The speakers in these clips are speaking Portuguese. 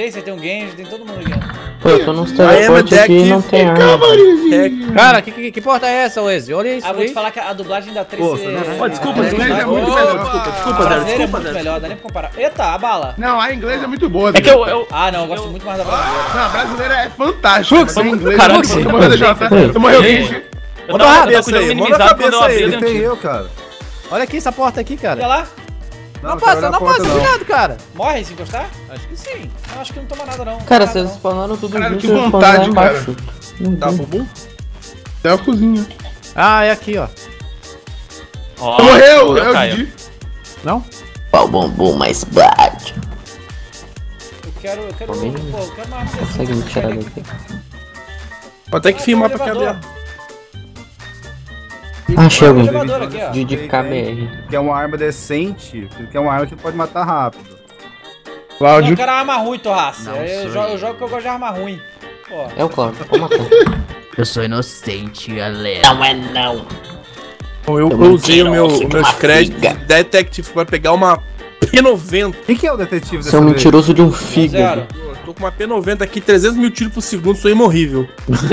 Tracer, tem um Genji, tem todo mundo aqui. Pô, eu tô nos teleportes aqui e não tem arma. Cara, que porta é essa, Wesley? Olha isso Ah, vou aí. te falar que a dublagem da Tracer... Desculpa, é inglês é melhor. muito melhor. Desculpa, A Zero. brasileira é muito melhor, dá nem pra comparar. Eita, a bala. Não, a inglesa é muito boa. É que eu... Ah, não, eu gosto muito mais da brasileira. Não, a brasileira é fantástica. Mas a inglesa... Caralho, Você morreu, DJ. Você morreu, DJ. Eu tava com o jogo minimizado quando eu abri Ele o tem tiro. eu, cara. Olha aqui essa porta aqui, Olha cara. lá. Não passa, cuidado, cara. Morre se encostar? Acho que sim. Não, acho que não toma nada, não. Cara, Não toma vocês nada, não. spawnaram tudo Caralho, junto que e eu spawnei lá vontade, embaixo. Tá, bumbum? Até a cozinha. Ah, é aqui, ó. Ó, Morreu, eu é o caio. Didi. Não? Qual bumbum mais bate? Eu quero Alguém uma arma dessa. Consegue me tirar daqui? Vou ter que filmar pra quebrar. Achei alguém. Elevador aqui, ó. De KBR. Que é uma arma decente, que é uma arma que pode matar rápido. Não, Cláudio. eu quero arma ruim, Torraça. Eu jogo que eu gosto de arma ruim. Pô. É o Cláudio, pode matar. Eu sou inocente, galera. Não é não. Eu usei meus créditos de Detective pra pegar uma P90. O que é o detetive Você é um vez? mentiroso de um Zero. fígado. Eu tô com uma P90 aqui, 300 mil tiros por segundo, sou imorrível.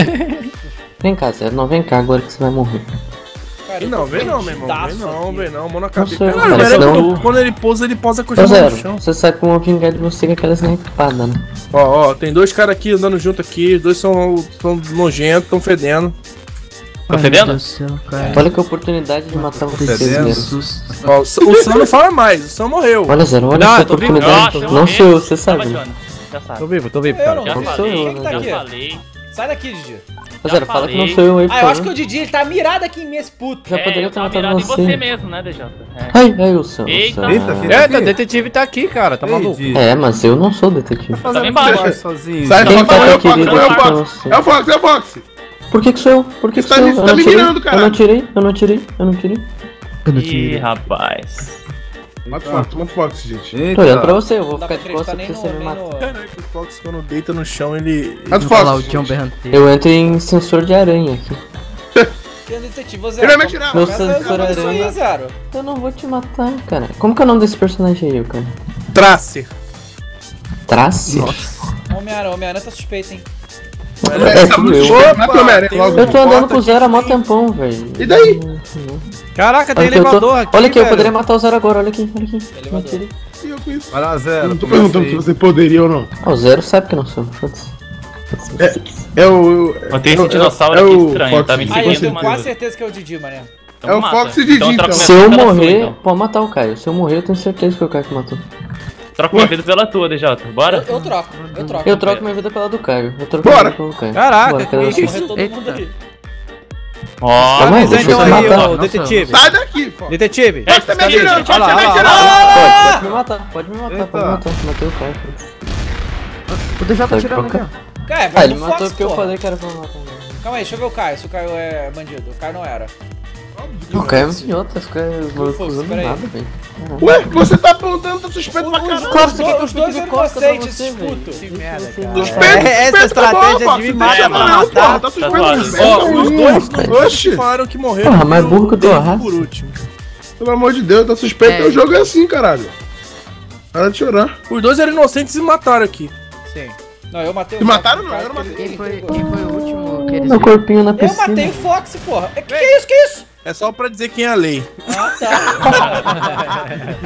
Vem cá, Zé, não vem cá agora que você vai morrer. Cara, eu Não, tô vem não, meu irmão. Vem perdidaço não, aqui. vem não. Mão na cabeça. sei, Caralho, cara, velho, senão- quando ele pousa com a Ô mão no Zero, chão. você sai com uma vingar de você com aquela snipada, né? Ó, tem dois caras aqui andando junto aqui. Os dois são nojentos, tão fedendo. Tá fedendo? Olha que oportunidade de matar vocês, fedendo. Zero. Ó, o Sam não fala mais, o Sam morreu. Olha, Zero, olha Não, essa eu tô vivo. oportunidade. Nossa, Não sou eu, você sabe. Tava, né? Jonas. Já sabe. Tô vivo, Eu cara. não. Já Não sou falei, eu, Quem que tá né? aqui? já falei. Sai daqui, Didi. Ô, Zero, fala que não falei. sou eu aí, Ah, eu por acho que favor. o Didi ele tá mirado aqui em mim, esse puto. Já poderia eu ter tava matado mirado em você. você mesmo, né, DJ? Ai, o Sam. Eita. Eita, filho. Eita, o detetive tá aqui, cara. Tá maluco? É, mas eu não sou detetive. Tá bem baixo. Sozinho. Sai, Quem Fox, tá morreu, aqui, Fox, querido? morreu, É Fox. você. É o Fox, é o Fox. Por que sou eu? Por que Você tá sou eu? me- você Eu tá não me tirei, mirando, eu caralho. não tirei, eu não tirei, eu não tirei. Ih, rapaz. Mata o Fox, gente. Tô olhando pra você, eu vou Não dá ficar pra de costas acreditar pra nem você no... me Nem matar. no... Caraca, o Fox quando deita no chão, ele... Mata o Falar o Fox. John Berranteiro. Eu entro em sensor de aranha aqui. Tem um detetive, você... Ele vai me atirar. Meu Começa a sensor jogar isso aí, aranha. Zero. Eu não vou te matar, cara. Como que é o nome desse personagem aí, cara? Trace. Trace? Homem-Aranha tá suspeito, hein? É, tudo eu. Mata o Homem-Aranha tem logo. Eu tô andando Bota com o Zero há mó aqui que tem- tempão, velho. E daí? Caraca, tem Olha que eu tô- elevador aqui. Olha aqui, eu velho. poderia matar o Zero agora, olha aqui, olha aqui. Elevador. Não tirei. E eu com isso? Vai lá, Zero. Eu não tô perguntando se você poderia ou não. Ah, o Zero sabe que eu não sou. Foda-se. É o... Eu tenho esse dinossauro é aqui o estranho, Fox. tá 25 Aí, eu segundos tenho mais quase doido. certeza que é o Didi, mané. Então É o mata. Fox e Didi, troca então. minha Se eu vida pela morrer, sua, então. pode matar o Caio. Se eu morrer, eu tenho certeza que foi o Caio que matou. Troca minha vida pela tua, DJ. Bora? Eu troco. Eu troco minha vida pela do Caio. Eu troco Bora. minha vida pelo Caio. Caraca, Bora, cadê que você? Morrer todo mundo ali. Ó, Calma aí, Mas deixa eu então te aí, matar. ô, detetive. Sai daqui, Fox. Detetive. Você tá me Olha atirando, lá, você tá me olha lá, atirando. Pode me matar, pode me matar, Eita. pode me matar. Matei o Caio. O DJ tá Sabe tirando aqui, trocar? ó. Cara, Ah, vai ele no matou Fox, porque eu porra. falei que era pra matar. Calma aí, deixa eu ver o Caio, se o Caio é bandido. O Caio não era. O Caio é um idiota, esse Caio não Fox, usando peraí. nada, velho. Ué, você tá apontando, tá suspeito pra caralho. Claro, você quer que eu Os dois fique de eram costas pra inocentes, você, esses velho. putos. Que merda, Suspeito, cara. suspeito, Essa tá bom, estratégia Fox, de me não matar chama pra não, matar. porra, tá suspeito. suave. Ó, os dois Oxi. falaram que morreram. Porra, mais e burro que o David Torraça. por último. Pelo amor de Deus, tá suspeito. O jogo é assim, caralho. Para de chorar. Os dois eram inocentes e se mataram aqui. Sim. Não, eu matei o Se Fox, mataram, o não, Caio eu não matei. Quem foi o último que eles Meu viram? corpinho na Eu piscina. matei o Fox, porra. Que é isso, que é isso? É só pra dizer quem é a lei. Ah, tá.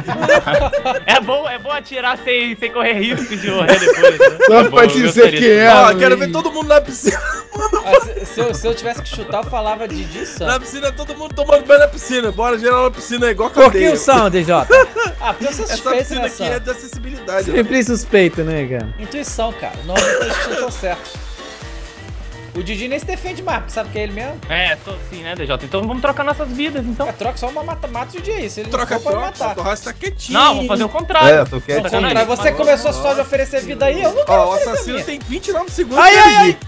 é bom atirar sem correr risco de morrer depois. Né? Só É bom, pra eu dizer gostaria quem disso. é a lei. Quero ver todo mundo na piscina. Ah, se eu tivesse que chutar, eu falava Didi Sam. Na piscina, todo mundo tomando banho na piscina. Bora, geral na piscina é igual Por que cadeia. o som, DJ? Ah, porque eu sou Essa suspeito, piscina né, aqui é Sam? de acessibilidade. né? Sempre suspeito, né, cara? Intuição, cara. Não, eu tô certo. O Didi nem se defende mais, porque sabe que é ele mesmo. É, tô sim, né, DJ? Então vamos trocar nossas vidas, então. É, troca só uma mata o Didi aí. Se ele Troca, não for, pode troca. matar. O Torraço tá quietinho. Não, vamos fazer o contrário. É, eu tô Ao quietinho. contrário, você começou só de oferecer vida aí, eu não quero Ó, o oferecer assassino minha. tem 29 segundos. Ai, de ai, agir.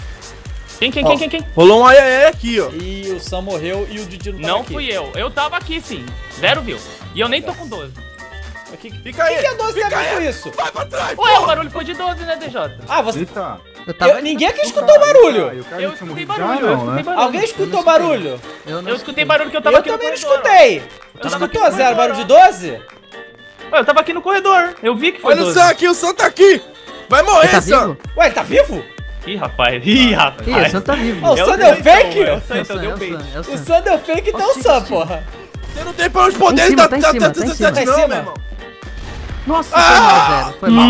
Quem? Rolou um ai aqui, ó. E o Sam morreu e o Didi não tava Não aqui. fui eu. Eu tava aqui, sim. Zero viu. E eu nem tô com 12. Fica aí. O que é 12 tem a ver Fica com aí. isso? Vai pra trás. Ué, o barulho foi de 12, né, DJ? Ah, você... Eita. Eu tava... Ninguém aqui escutou barulho. O cara Eu não tinha escutei morrido barulho, já, eu não, escutei né? barulho. Alguém escutou barulho? Eu escutei barulho que eu tava Eu aqui no também não corredor. escutei. Tu tava aqui escutou, no Zero, corredor, barulho de ó. 12? Ué, eu tava aqui no corredor. Eu vi que foi Olha 12. só aqui, o Sam tá aqui. Vai Ele morrer, tá Sam! vivo? Ué, ele tá vivo? Ih, rapaz. Ih, rapaz. Ih, o Sam tá vivo. Ó, o Sam deu fake? É o Sam, É o então Sam, deu é o bait. Sam, é o O Sam. Sam deu fake, então o Sam, porra. Você não tem pra onde poder, Tá em ele cima, tá tá em cima, tá em 37 cima. não, meu irmão. Nossa, foi mal, Zero. Foi mal.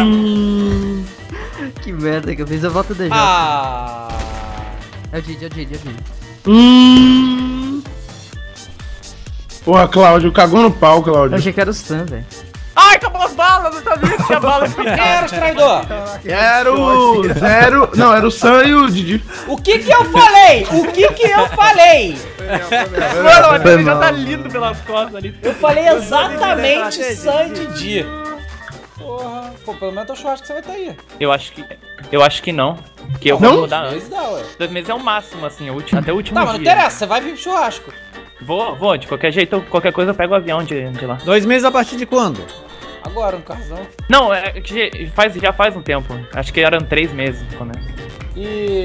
Que merda que eu fiz. Eu volto o DJ. Ah. É o Didi, é o Didi, é o Didi. Porra, Cláudio, cagou no pau, Eu Cláudio. achei que era o Sam, velho. Ai, acabou as balas. Não sabia que tinha balas. Quem era os traidor? Era o Zero... Não, era o Sam e o Didi. O que que eu falei? O que que eu falei? Mano, o DJ já tá lindo pelas costas ali. Eu falei exatamente Sam e Didi. Porra. Pô, pelo menos eu acho que você vai estar aí. Eu acho que não. Porque eu Não? vou mudar antes. Mas dá, ué. 2 meses é o máximo, assim, até o último Tá, mas não dia. interessa, você vai vir pro churrasco. Vou, de qualquer jeito, qualquer coisa eu pego o avião de lá. 2 meses a partir de quando? Agora, no carzão. Não, é que já faz um tempo. Acho que eram 3 meses no começo. E...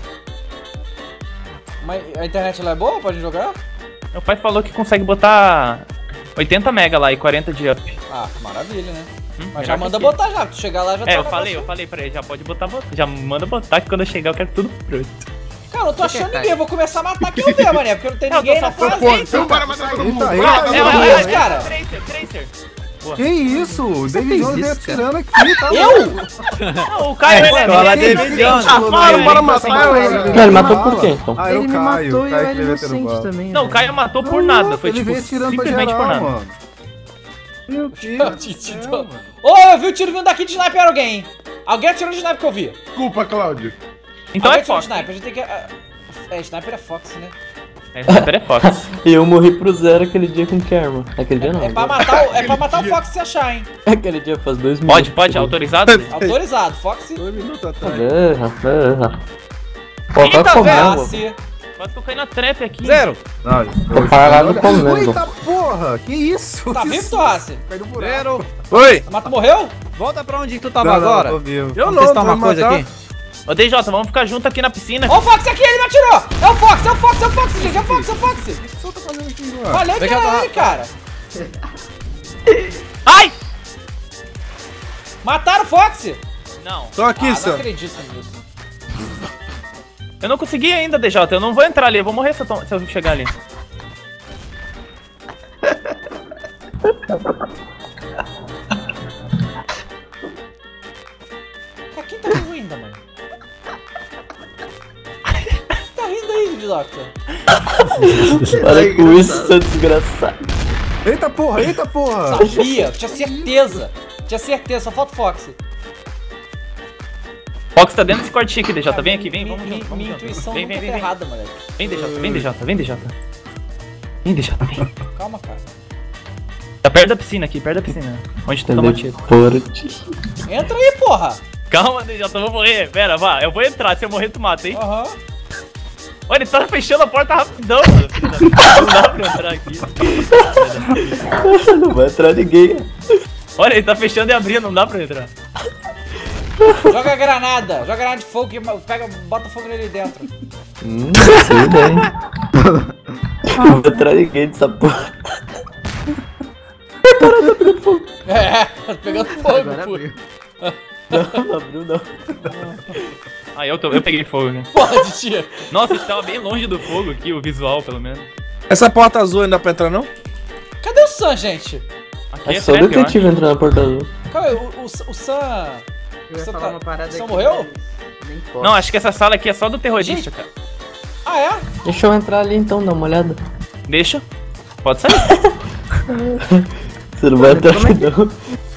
Mas a internet lá é boa pra gente jogar? Meu pai falou que consegue botar 80 mega lá e 40 de up. Ah, maravilha, né? Mas melhor já que manda aqui. botar já, tu chegar lá já tá É, o eu negócio. falei pra ele, já pode botar, já manda botar que quando eu chegar eu quero tudo pronto. Cara, eu não tô achando ninguém, eu vou começar a matar quem eu ver, mané, porque não tem ninguém na fase. Então para matar todo mundo. Isso, cara. Tracer. Que isso? O David Jones veio isso, cara? atirando aqui, tá? Eu? Não, o Caio escola ele David Jones. Para matar ele. Não, ele matou por quê, então? Ah, eu Ele me caio. matou e eu Caio era que veio metendo inocente bala. também. Não, o velho. Caio matou por nada, foi Ele tipo, veio atirando pra simplesmente geral, por nada. mano. Meu Deus. Ô, eu vi o tiro vindo daqui de sniper alguém, hein? Alguém atirou de sniper que eu vi. Desculpa, Cláudio. Então Alguém é atirou Fox. de sniper, a gente tem que... É, sniper é Fox, né? É, sniper é Fox. E eu morri pro Zero aquele dia com o Kerma. Aquele dia não. É pra matar o Fox se achar, hein? Aquele dia faz 2 minutos. Pode, autorizado? Autorizado, Fox... 2 minutos atrás. Pô, Eita, tá comendo. Passe. Quase que eu caí na trap aqui. Zero. Não, Tô parado comendo. Eita porra, que isso? Tá vivo, Torrace? Caiu no buraco. Zero. Oi. Mas tu morreu? Volta pra onde tu tava Não, agora. tô vivo. Eu Vamos testar vai uma coisa matar. aqui. Ô, DJ, vamos ficar junto aqui na piscina. Ó o Fox aqui, ele me atirou! É o Fox, gente, é o Fox! O que você tá fazendo aqui, mano? Falei que era ele, cara! Ai! Mataram o Fox! Não, Tô aqui, Não Sam. acredito nisso. eu não consegui ainda, DJ, eu não vou entrar ali, eu vou morrer se eu chegar ali. Pra quem tá vivo ainda, mano? Você tá rindo aí, Doctor? Para com isso, seu desgraçado. Eita porra, eita porra. Sabia, tinha certeza. Tinha certeza, só falta o Fox. Fox tá dentro desse corte chique, DJ, vem aqui, vem, vamos junto, vamos Minha junto. intuição Vem, nunca vem, tá vem, errada, moleque. vem, DJ, vem, DJ, vem, DJ. Vem, DJ, vem. Calma, cara. Tá perto da piscina aqui, perto da piscina. Onde tu tomou tiro. Teleporte. Entra aí, porra! Calma, DJ, eu vou morrer. Pera, vá, eu vou entrar, se eu morrer tu mata, hein? Aham. Olha, ele tá fechando a porta rapidão, mano. Não dá pra entrar aqui. Não vai entrar ninguém. Olha, ele tá fechando e abrindo, não dá pra entrar. Joga granada de fogo e bota fogo nele dentro. Sei bem. Não vai entrar ninguém nessa porra. É, pegando fogo, Agora pô. abriu. Não abriu não. Ah, eu peguei fogo, né? Pode, tia. Nossa, a gente tava bem longe do fogo aqui, o visual, pelo menos. Essa porta azul ainda dá pra entrar, não? Cadê o Sam, gente? Aqui É só o trap, eu detetive entrando na porta azul. Calma aí, o Sam... Eu ia Você falar tá- uma parada você aqui, morreu? mas nem acho. posso. Não, acho que essa sala aqui é só do terrorista, Gente. cara. Ah, é? Deixa eu entrar ali então, dá uma olhada. Deixa. Pode sair. Você não vai entrar aqui não.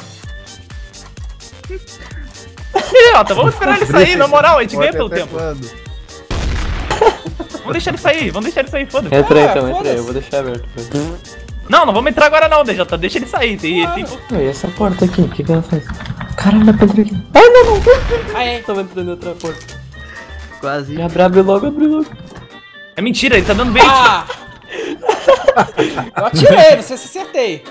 Idiota, vamos esperar ele sair, na moral, a gente ganha pelo Até tempo. quando? Vamos deixar ele sair, foda-se. Entra aí Ah, então, entra aí, foda-se. eu vou deixar aberto. Não, não vamos entrar agora não, DJ, deixa ele sair. Tem, E essa porta aqui, o que ela faz? Caralho, dá pra entrar aqui. Ai, não. Aí, Tava entrando em outra porta. Quase. Abre logo, abre logo. É mentira, ele tá dando bait. Ah! Eu atirei, não sei se acertei.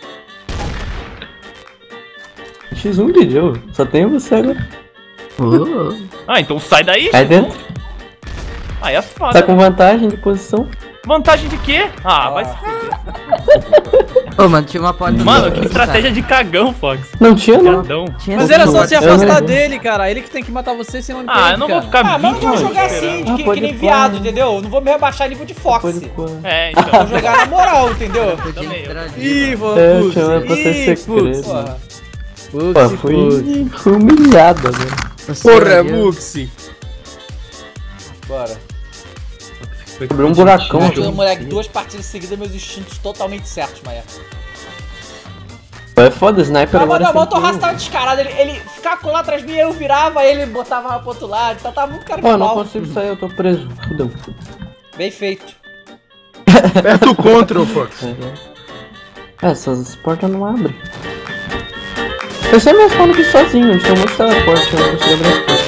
X1 de Joe, só tem você agora. Oh. Ah, então sai daí, Cai X1. dentro. Aí é foda. Tá com vantagem de posição. Vantagem de quê? Ah, vai se fuder. Ô, mano, tinha uma porta. Mano, que estratégia de cagão, Fox. Não tinha, não. Cagão. Mas era só se afastar dele, cara. Ele que tem que matar você, senão ele Ah, eu não vou ficar Ah, mas eu não vou vítima jogar esperando. assim, que nem viado, entendeu? Eu não vou me rebaixar nível de Fox. É, Vou então. jogar na moral, entendeu? Também eu. Ih, vou Eu chamei pra ser segredo. porra. Pô, fui humilhado, né? Porra, Muxi. Bora. Abriu um buracão. Ajuda, moleque, 2 partidas seguidas, meus instintos totalmente certos, Maia. É foda, sniper Mas, agora. mano, o sempre Torraço tava descarado. Ele ficava lá atrás de mim, eu virava, ele botava pro outro lado. Então tava muito cara de Pô, não pau. consigo sair, eu tô preso. Fudeu. Bem feito. Aperta o Ctrl, Fox. Essas portas não abrem. Eu sempre respondo aqui sozinho, eles são muito teleporte, eu não consigo abrir as portas.